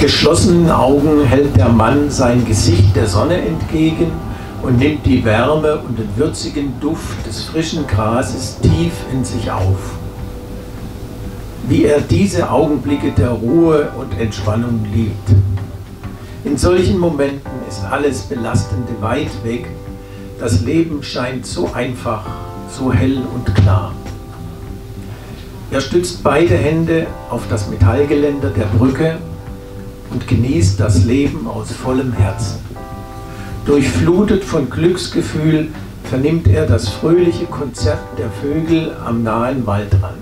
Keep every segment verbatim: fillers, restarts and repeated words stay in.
geschlossenen Augen hält der Mann sein Gesicht der Sonne entgegen und nimmt die Wärme und den würzigen Duft des frischen Grases tief in sich auf. Wie er diese Augenblicke der Ruhe und Entspannung liebt. In solchen Momenten ist alles Belastende weit weg. Das Leben scheint so einfach, so hell und klar. Er stützt beide Hände auf das Metallgeländer der Brücke und genießt das Leben aus vollem Herzen. Durchflutet von Glücksgefühl vernimmt er das fröhliche Konzert der Vögel am nahen Waldrand.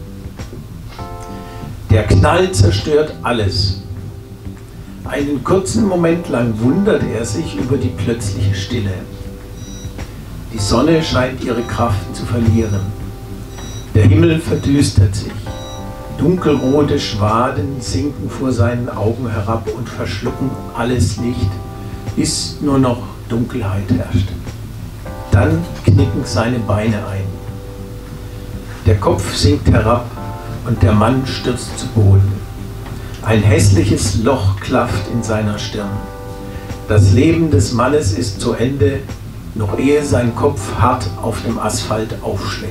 Der Knall zerstört alles. Einen kurzen Moment lang wundert er sich über die plötzliche Stille. Die Sonne scheint ihre Kraft zu verlieren. Der Himmel verdüstert sich. Dunkelrote Schwaden sinken vor seinen Augen herab und verschlucken alles Licht, bis nur noch Dunkelheit herrscht. Dann knicken seine Beine ein. Der Kopf sinkt herab und der Mann stürzt zu Boden. Ein hässliches Loch klafft in seiner Stirn. Das Leben des Mannes ist zu Ende, noch ehe sein Kopf hart auf dem Asphalt aufschlägt.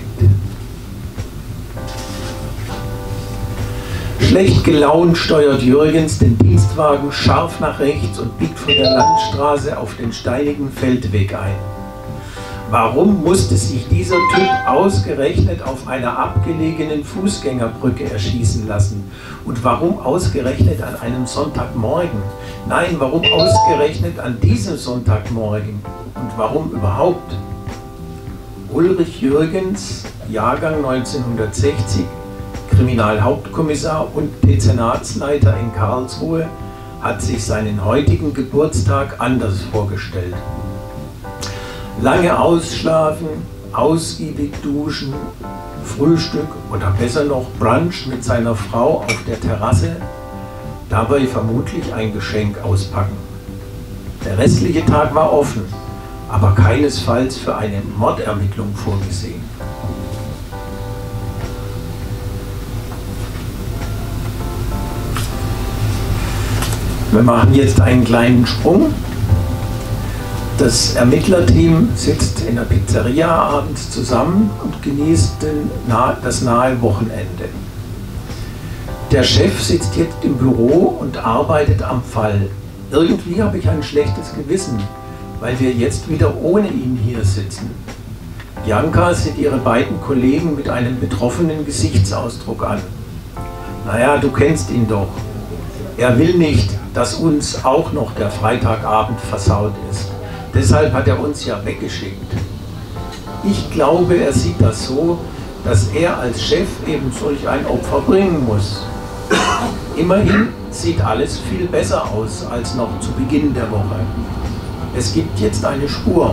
Schlecht gelaunt steuert Jürgens den Dienstwagen scharf nach rechts und biegt von der Landstraße auf den steinigen Feldweg ein. Warum musste sich dieser Typ ausgerechnet auf einer abgelegenen Fußgängerbrücke erschießen lassen? Und warum ausgerechnet an einem Sonntagmorgen? Nein, warum ausgerechnet an diesem Sonntagmorgen? Und warum überhaupt? Ulrich Jürgens, Jahrgang neunzehnhundertsechzig, Kriminalhauptkommissar und Dezernatsleiter in Karlsruhe, hat sich seinen heutigen Geburtstag anders vorgestellt. Lange ausschlafen, ausgiebig duschen, Frühstück oder besser noch Brunch mit seiner Frau auf der Terrasse, dabei vermutlich ein Geschenk auspacken. Der restliche Tag war offen, aber keinesfalls für eine Mordermittlung vorgesehen. Wir machen jetzt einen kleinen Sprung. Das Ermittlerteam sitzt in der Pizzeria abends zusammen und genießt den, das nahe Wochenende. Der Chef sitzt jetzt im Büro und arbeitet am Fall. Irgendwie habe ich ein schlechtes Gewissen, weil wir jetzt wieder ohne ihn hier sitzen. Bianca sieht ihre beiden Kollegen mit einem betroffenen Gesichtsausdruck an. Naja, du kennst ihn doch. Er will nicht, dass uns auch noch der Freitagabend versaut ist. Deshalb hat er uns ja weggeschickt. Ich glaube, er sieht das so, dass er als Chef eben solch ein Opfer bringen muss. Immerhin sieht alles viel besser aus als noch zu Beginn der Woche. Es gibt jetzt eine Spur.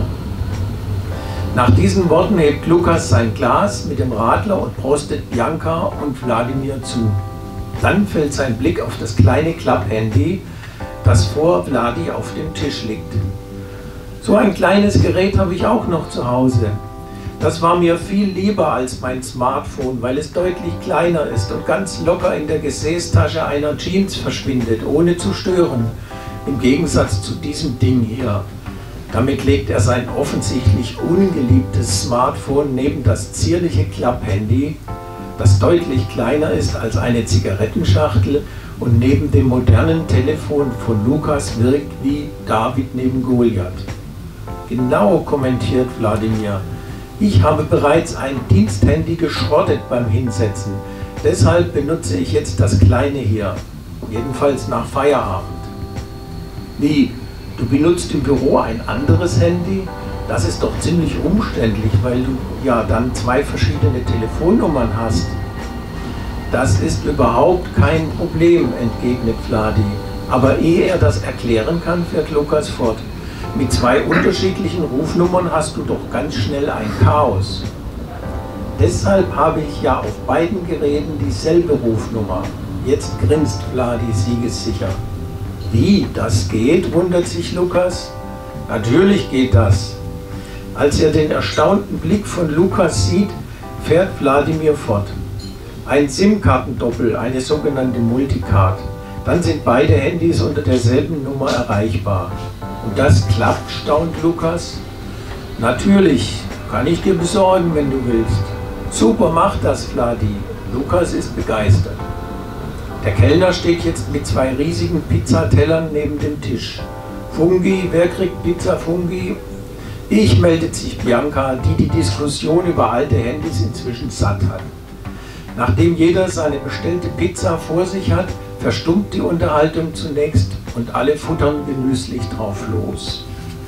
Nach diesen Worten hebt Lukas sein Glas mit dem Radler und prostet Bianca und Wladimir zu. Dann fällt sein Blick auf das kleine Klapphandy, das vor Vladi auf dem Tisch liegt. So ein kleines Gerät habe ich auch noch zu Hause. Das war mir viel lieber als mein Smartphone, weil es deutlich kleiner ist und ganz locker in der Gesäßtasche einer Jeans verschwindet, ohne zu stören. Im Gegensatz zu diesem Ding hier. Damit legt er sein offensichtlich ungeliebtes Smartphone neben das zierliche Klapphandy, das deutlich kleiner ist als eine Zigarettenschachtel und neben dem modernen Telefon von Lukas wirkt wie David neben Goliath. Genau, kommentiert Wladimir. Ich habe bereits ein Diensthandy geschrottet beim Hinsetzen. Deshalb benutze ich jetzt das kleine hier. Jedenfalls nach Feierabend. Wie? Du benutzt im Büro ein anderes Handy? Das ist doch ziemlich umständlich, weil du ja dann zwei verschiedene Telefonnummern hast. Das ist überhaupt kein Problem, entgegnet Vladi. Aber ehe er das erklären kann, fährt Lukas fort. Mit zwei unterschiedlichen Rufnummern hast du doch ganz schnell ein Chaos. Deshalb habe ich ja auf beiden Geräten dieselbe Rufnummer. Jetzt grinst Vladi siegessicher. Wie, das geht, wundert sich Lukas. Natürlich geht das. Als er den erstaunten Blick von Lukas sieht, fährt Wladimir fort. Ein SIM-Kartendoppel, eine sogenannte Multicard. Dann sind beide Handys unter derselben Nummer erreichbar. Und das klappt, staunt Lukas. Natürlich, kann ich dir besorgen, wenn du willst. Super, mach das, Vladi. Lukas ist begeistert. Der Kellner steht jetzt mit zwei riesigen Pizzatellern neben dem Tisch. Fungi, wer kriegt Pizza Fungi? Ich, meldet sich Bianca, die die Diskussion über alte Handys inzwischen satt hat. Nachdem jeder seine bestellte Pizza vor sich hat, verstummt die Unterhaltung zunächst und alle futtern genüsslich drauf los.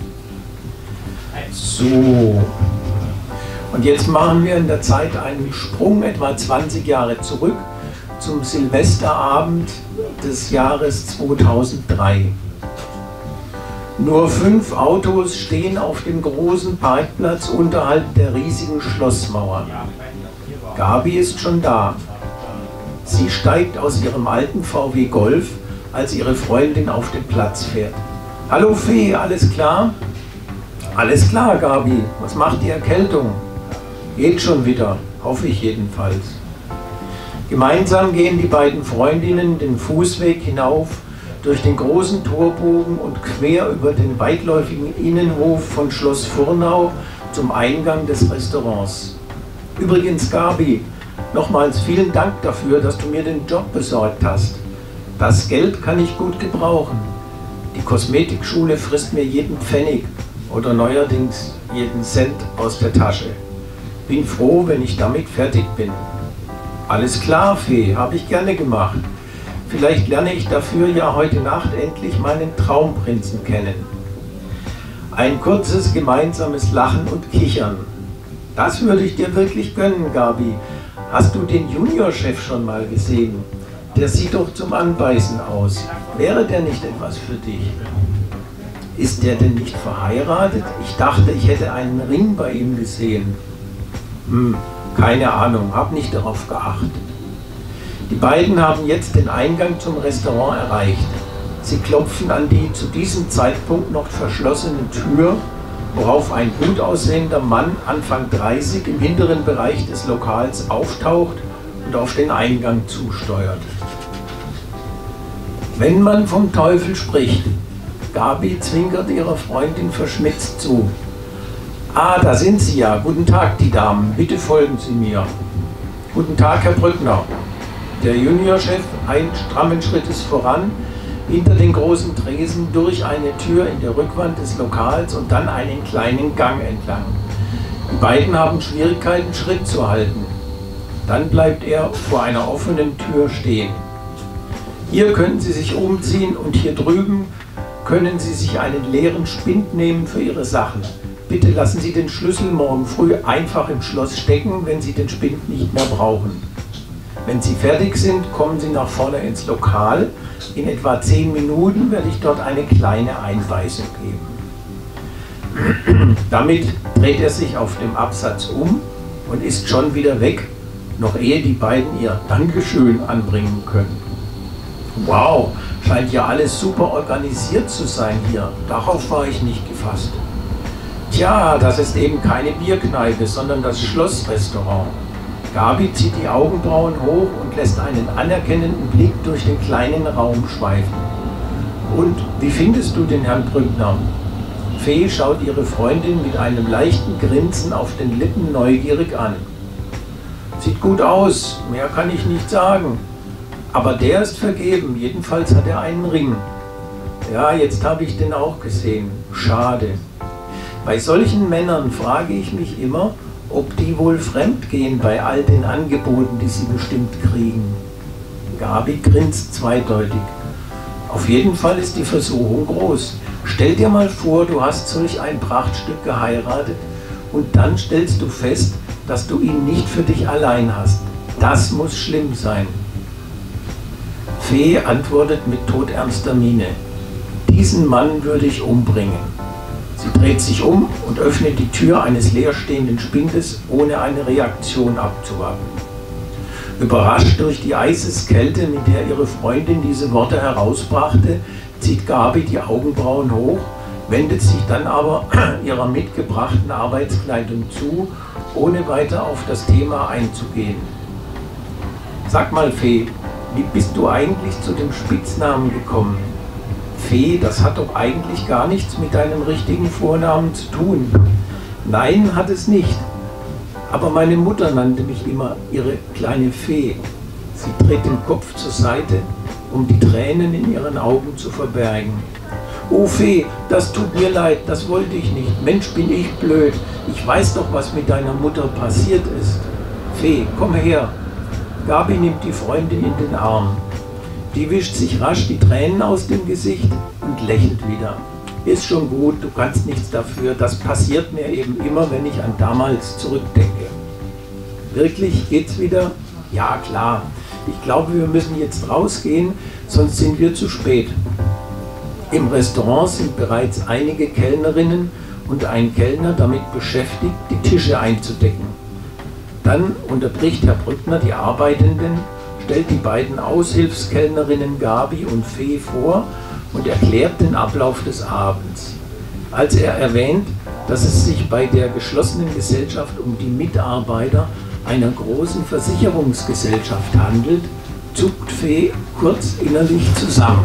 So. Und jetzt machen wir in der Zeit einen Sprung etwa zwanzig Jahre zurück zum Silvesterabend des Jahres zweitausenddrei. Nur fünf Autos stehen auf dem großen Parkplatz unterhalb der riesigen Schlossmauer. Gabi ist schon da. Sie steigt aus ihrem alten V W Golf, als ihre Freundin auf den Platz fährt. Hallo Fee, alles klar? Alles klar, Gabi. Was macht die Erkältung? Geht schon wieder, hoffe ich jedenfalls. Gemeinsam gehen die beiden Freundinnen den Fußweg hinauf durch den großen Torbogen und quer über den weitläufigen Innenhof von Schloss Furrnau zum Eingang des Restaurants. Übrigens, Gabi, nochmals vielen Dank dafür, dass du mir den Job besorgt hast. Das Geld kann ich gut gebrauchen. Die Kosmetikschule frisst mir jeden Pfennig oder neuerdings jeden Cent aus der Tasche. Bin froh, wenn ich damit fertig bin. Alles klar, Fee, habe ich gerne gemacht. Vielleicht lerne ich dafür ja heute Nacht endlich meinen Traumprinzen kennen. Ein kurzes gemeinsames Lachen und Kichern. Das würde ich dir wirklich gönnen, Gabi. Hast du den Juniorchef schon mal gesehen? Der sieht doch zum Anbeißen aus. Wäre der nicht etwas für dich? Ist der denn nicht verheiratet? Ich dachte, ich hätte einen Ring bei ihm gesehen. Hm, keine Ahnung, hab nicht darauf geachtet. Die beiden haben jetzt den Eingang zum Restaurant erreicht. Sie klopfen an die zu diesem Zeitpunkt noch verschlossene Tür, worauf ein gut aussehender Mann Anfang dreißig im hinteren Bereich des Lokals auftaucht und auf den Eingang zusteuert. Wenn man vom Teufel spricht, Gabi zwinkert ihrer Freundin verschmitzt zu. Ah, da sind Sie ja. Guten Tag, die Damen. Bitte folgen Sie mir. Guten Tag, Herr Brückner. Der Juniorchef einen strammen Schrittes voran, hinter den großen Tresen, durch eine Tür in der Rückwand des Lokals und dann einen kleinen Gang entlang. Die beiden haben Schwierigkeiten, Schritt zu halten. Dann bleibt er vor einer offenen Tür stehen. Hier können Sie sich umziehen und hier drüben können Sie sich einen leeren Spind nehmen für Ihre Sachen. Bitte lassen Sie den Schlüssel morgen früh einfach im Schloss stecken, wenn Sie den Spind nicht mehr brauchen. Wenn Sie fertig sind, kommen Sie nach vorne ins Lokal. In etwa zehn Minuten werde ich dort eine kleine Einweisung geben. Damit dreht er sich auf dem Absatz um und ist schon wieder weg, noch ehe die beiden ihr Dankeschön anbringen können. Wow, scheint ja alles super organisiert zu sein hier. Darauf war ich nicht gefasst. Tja, das ist eben keine Bierkneipe, sondern das Schlossrestaurant. Gabi zieht die Augenbrauen hoch und lässt einen anerkennenden Blick durch den kleinen Raum schweifen. Und wie findest du den Herrn Brückner? Fee schaut ihre Freundin mit einem leichten Grinsen auf den Lippen neugierig an. Sieht gut aus, mehr kann ich nicht sagen. Aber der ist vergeben, jedenfalls hat er einen Ring. Ja, jetzt habe ich den auch gesehen. Schade. Bei solchen Männern frage ich mich immer, ob die wohl fremdgehen bei all den Angeboten, die sie bestimmt kriegen. Gabi grinst zweideutig. Auf jeden Fall ist die Versuchung groß. Stell dir mal vor, du hast solch ein Prachtstück geheiratet und dann stellst du fest, dass du ihn nicht für dich allein hast. Das muss schlimm sein. Fee antwortet mit todernster Miene. Diesen Mann würde ich umbringen. Sie dreht sich um und öffnet die Tür eines leerstehenden Spindes, ohne eine Reaktion abzuwarten. Überrascht durch die Eiseskälte, mit der ihre Freundin diese Worte herausbrachte, zieht Gabi die Augenbrauen hoch, wendet sich dann aber ihrer mitgebrachten Arbeitskleidung zu, ohne weiter auf das Thema einzugehen. Sag mal, Fee, Wie bist du eigentlich zu dem Spitznamen gekommen? Fee, das hat doch eigentlich gar nichts mit deinem richtigen Vornamen zu tun. Nein, hat es nicht. Aber meine Mutter nannte mich immer ihre kleine Fee. Sie dreht den Kopf zur Seite, um die Tränen in ihren Augen zu verbergen. Oh Fee, das tut mir leid, das wollte ich nicht. Mensch, bin ich blöd. Ich weiß doch, was mit deiner Mutter passiert ist. Fee, komm her. Gabi nimmt die Freundin in den Arm. Die wischt sich rasch die Tränen aus dem Gesicht und lächelt wieder. Ist schon gut, du kannst nichts dafür. Das passiert mir eben immer, wenn ich an damals zurückdenke. Wirklich? Geht's wieder? Ja, klar. Ich glaube, wir müssen jetzt rausgehen, sonst sind wir zu spät. Im Restaurant sind bereits einige Kellnerinnen und ein Kellner damit beschäftigt, die Tische einzudecken. Dann unterbricht Herr Brückner die Arbeitenden, stellt die beiden Aushilfskellnerinnen Gabi und Fee vor und erklärt den Ablauf des Abends. Als er erwähnt, dass es sich bei der geschlossenen Gesellschaft um die Mitarbeiter einer großen Versicherungsgesellschaft handelt, zuckt Fee kurz innerlich zusammen.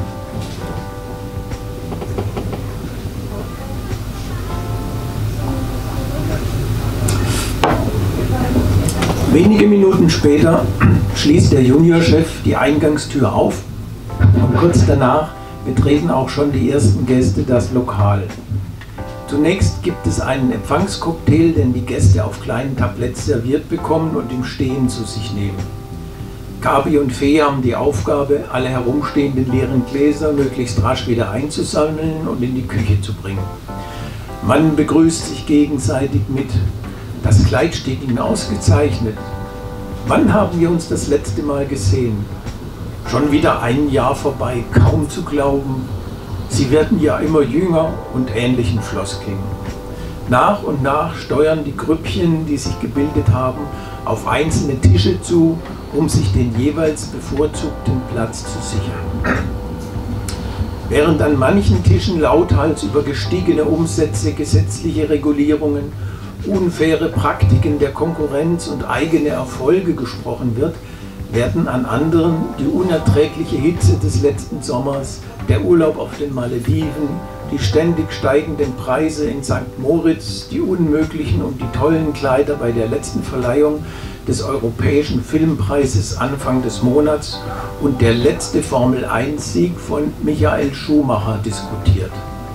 Wenige Minuten später schließt der Juniorchef die Eingangstür auf und kurz danach betreten auch schon die ersten Gäste das Lokal. Zunächst gibt es einen Empfangscocktail, den die Gäste auf kleinen Tabletts serviert bekommen und im Stehen zu sich nehmen. Gabi und Fee haben die Aufgabe, alle herumstehenden leeren Gläser möglichst rasch wieder einzusammeln und in die Küche zu bringen. Man begrüßt sich gegenseitig mit: Das Kleid steht Ihnen ausgezeichnet. Wann haben wir uns das letzte Mal gesehen? Schon wieder ein Jahr vorbei, kaum zu glauben. Sie werden ja immer jünger und ähnlichen Floskeln. Nach und nach steuern die Grüppchen, die sich gebildet haben, auf einzelne Tische zu, um sich den jeweils bevorzugten Platz zu sichern. Während an manchen Tischen lauthals über gestiegene Umsätze, gesetzliche Regulierungen, unfaire Praktiken der Konkurrenz und eigene Erfolge gesprochen wird, werden an anderen die unerträgliche Hitze des letzten Sommers, der Urlaub auf den Malediven, die ständig steigenden Preise in Sankt Moritz, die unmöglichen und die tollen Kleider bei der letzten Verleihung des Europäischen Filmpreises Anfang des Monats und der letzte Formel eins Sieg von Michael Schumacher diskutiert.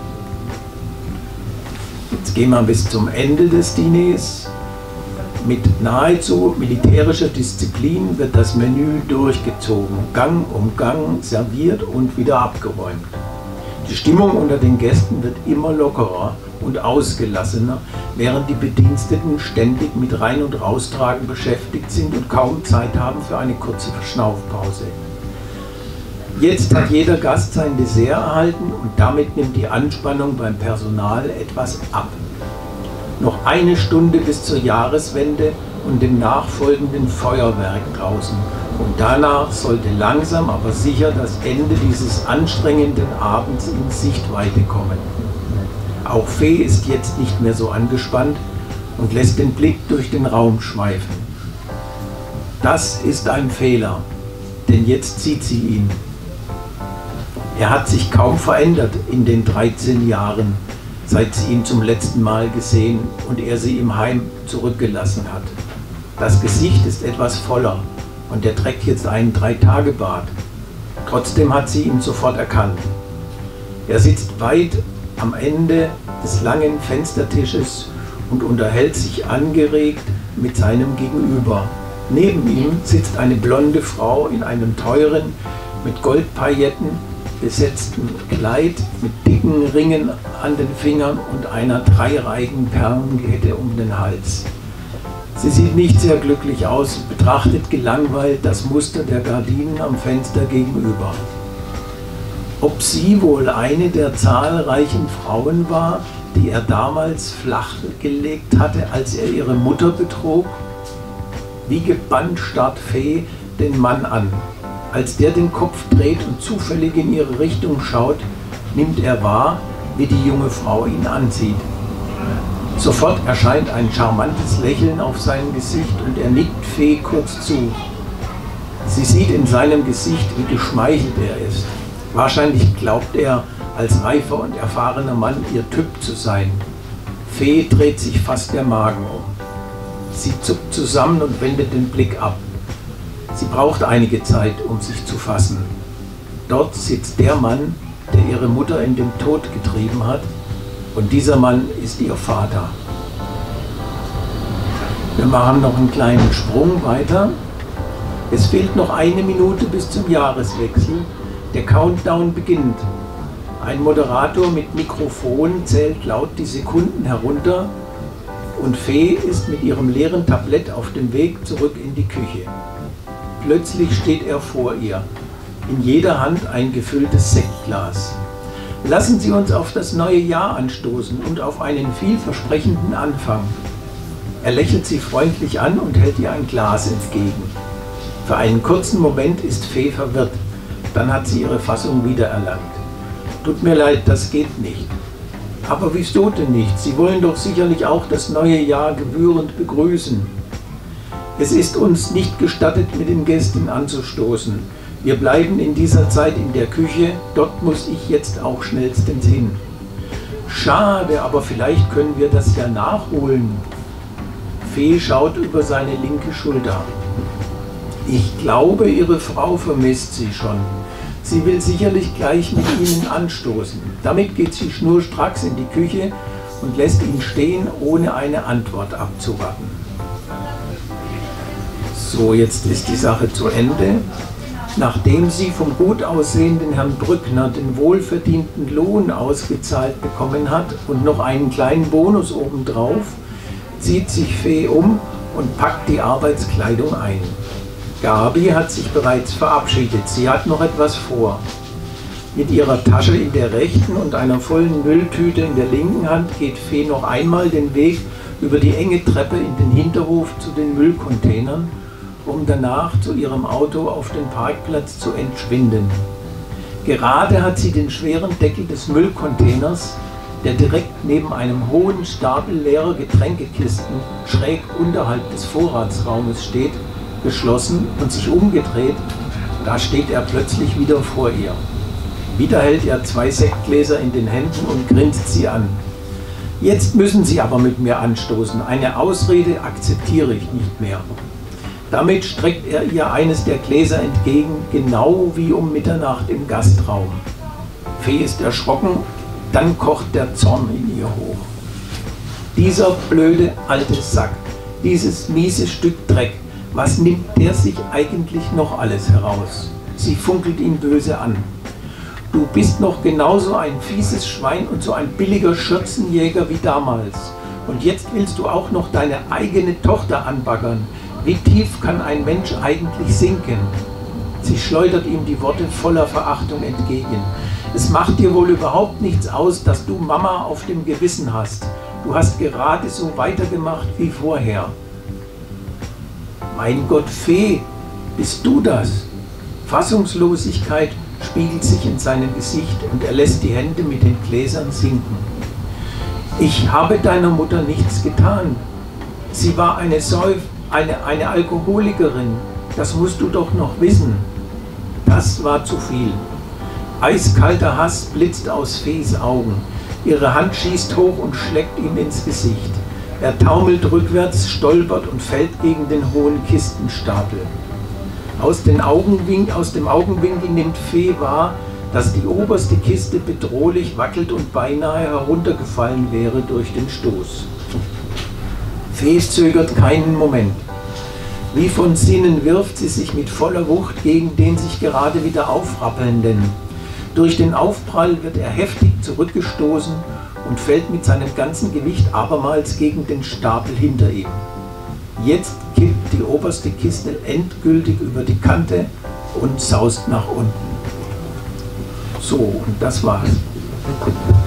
Jetzt gehen wir bis zum Ende des Diners. Mit nahezu militärischer Disziplin wird das Menü durchgezogen, Gang um Gang serviert und wieder abgeräumt. Die Stimmung unter den Gästen wird immer lockerer und ausgelassener, während die Bediensteten ständig mit Rein- und Raustragen beschäftigt sind und kaum Zeit haben für eine kurze Verschnaufpause. Jetzt hat jeder Gast sein Dessert erhalten und damit nimmt die Anspannung beim Personal etwas ab. Noch eine Stunde bis zur Jahreswende und dem nachfolgenden Feuerwerk draußen. Und danach sollte langsam aber sicher das Ende dieses anstrengenden Abends in Sichtweite kommen. Auch Fee ist jetzt nicht mehr so angespannt und lässt den Blick durch den Raum schweifen. Das ist ein Fehler, denn jetzt sieht sie ihn. Er hat sich kaum verändert in den dreizehn Jahren, seit sie ihn zum letzten Mal gesehen und er sie im Heim zurückgelassen hat. Das Gesicht ist etwas voller und er trägt jetzt einen Drei-Tage-Bart. Trotzdem hat sie ihn sofort erkannt. Er sitzt weit am Ende des langen Fenstertisches und unterhält sich angeregt mit seinem Gegenüber. Neben ihm sitzt eine blonde Frau in einem teuren, mit Goldpailletten besetzten Kleid mit dicken Ringen an den Fingern und einer dreireihigen Perlenkette um den Hals. Sie sieht nicht sehr glücklich aus und betrachtet gelangweilt das Muster der Gardinen am Fenster gegenüber. Ob sie wohl eine der zahlreichen Frauen war, die er damals flachgelegt hatte, als er ihre Mutter betrog? Wie gebannt starrt Fee den Mann an. Als der den Kopf dreht und zufällig in ihre Richtung schaut, nimmt er wahr, wie die junge Frau ihn ansieht. Sofort erscheint ein charmantes Lächeln auf seinem Gesicht und er nickt Fee kurz zu. Sie sieht in seinem Gesicht, wie geschmeichelt er ist. Wahrscheinlich glaubt er, als reifer und erfahrener Mann ihr Typ zu sein. Fee dreht sich fast der Magen um. Sie zuckt zusammen und wendet den Blick ab. Sie braucht einige Zeit, um sich zu fassen. Dort sitzt der Mann, der ihre Mutter in den Tod getrieben hat, und dieser Mann ist ihr Vater. Wir machen noch einen kleinen Sprung weiter. Es fehlt noch eine Minute bis zum Jahreswechsel. Der Countdown beginnt. Ein Moderator mit Mikrofon zählt laut die Sekunden herunter und Fee ist mit ihrem leeren Tablett auf dem Weg zurück in die Küche. Plötzlich steht er vor ihr, in jeder Hand ein gefülltes Sektglas. Lassen Sie uns auf das neue Jahr anstoßen und auf einen vielversprechenden Anfang. Er lächelt sie freundlich an und hält ihr ein Glas entgegen. Für einen kurzen Moment ist Fee verwirrt, dann hat sie ihre Fassung wiedererlangt. Tut mir leid, das geht nicht. Aber wieso denn nicht? Sie wollen doch sicherlich auch das neue Jahr gebührend begrüßen. Es ist uns nicht gestattet, mit den Gästen anzustoßen. Wir bleiben in dieser Zeit in der Küche, dort muss ich jetzt auch schnellstens hin. Schade, aber vielleicht können wir das ja nachholen. Fee schaut über seine linke Schulter. Ich glaube, Ihre Frau vermisst Sie schon. Sie will sicherlich gleich mit Ihnen anstoßen. Damit geht sie schnurstracks in die Küche und lässt ihn stehen, ohne eine Antwort abzuwarten. So, jetzt ist die Sache zu Ende. Nachdem sie vom gut aussehenden Herrn Brückner den wohlverdienten Lohn ausgezahlt bekommen hat und noch einen kleinen Bonus obendrauf, zieht sich Fee um und packt die Arbeitskleidung ein. Gabi hat sich bereits verabschiedet, sie hat noch etwas vor. Mit ihrer Tasche in der rechten und einer vollen Mülltüte in der linken Hand geht Fee noch einmal den Weg über die enge Treppe in den Hinterhof zu den Müllcontainern, um danach zu ihrem Auto auf den Parkplatz zu entschwinden. Gerade hat sie den schweren Deckel des Müllcontainers, der direkt neben einem hohen Stapel leerer Getränkekisten schräg unterhalb des Vorratsraumes steht, geschlossen und sich umgedreht, da steht er plötzlich wieder vor ihr. Wieder hält er zwei Sektgläser in den Händen und grinst sie an. Jetzt müssen Sie aber mit mir anstoßen, eine Ausrede akzeptiere ich nicht mehr. Damit streckt er ihr eines der Gläser entgegen, genau wie um Mitternacht im Gastraum. Fee ist erschrocken, dann kocht der Zorn in ihr hoch. Dieser blöde alte Sack, dieses miese Stück Dreck, was nimmt der sich eigentlich noch alles heraus? Sie funkelt ihn böse an. Du bist noch genauso ein fieses Schwein und so ein billiger Schürzenjäger wie damals. Und jetzt willst du auch noch deine eigene Tochter anbaggern. Wie tief kann ein Mensch eigentlich sinken? Sie schleudert ihm die Worte voller Verachtung entgegen. Es macht dir wohl überhaupt nichts aus, dass du Mama auf dem Gewissen hast. Du hast gerade so weitergemacht wie vorher. Mein Gott, Fee, bist du das? Fassungslosigkeit spiegelt sich in seinem Gesicht und er lässt die Hände mit den Gläsern sinken. Ich habe deiner Mutter nichts getan. Sie war eine Säuf, eine, eine Alkoholikerin. Das musst du doch noch wissen. Das war zu viel. Eiskalter Hass blitzt aus Fees Augen. Ihre Hand schießt hoch und schlägt ihm ins Gesicht. Er taumelt rückwärts, stolpert und fällt gegen den hohen Kistenstapel. Aus, den Augenwink, aus dem Augenwinkel nimmt Fee wahr, dass die oberste Kiste bedrohlich wackelt und beinahe heruntergefallen wäre durch den Stoß. Fee zögert keinen Moment. Wie von Sinnen wirft sie sich mit voller Wucht gegen den sich gerade wieder aufrappelnden. Durch den Aufprall wird er heftig zurückgestoßen und fällt mit seinem ganzen Gewicht abermals gegen den Stapel hinter ihm. Jetzt kippt die oberste Kiste endgültig über die Kante und saust nach unten. So, und das war's.